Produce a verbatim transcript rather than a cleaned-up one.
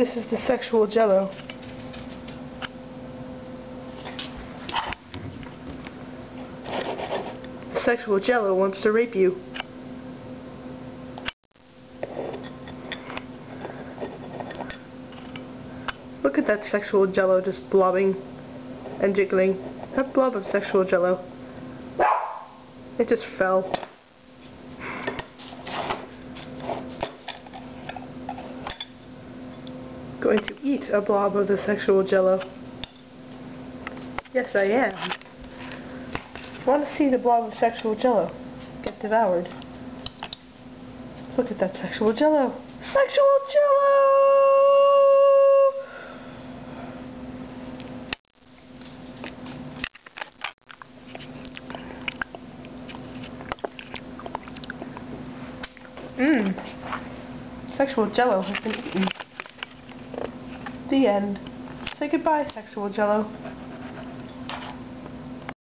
This is the Sexual Jello. Sexual Jello wants to rape you. Look at that Sexual Jello just blobbing and jiggling. That blob of Sexual Jello. It just fell. Going to eat a blob of the Sexual Jello. Yes, I am. Want to see the blob of Sexual Jello get devoured? Look at that Sexual Jello. Sexual Jello! Mmm. Sexual Jello has been eaten. The end. Say goodbye, Sexual Jello.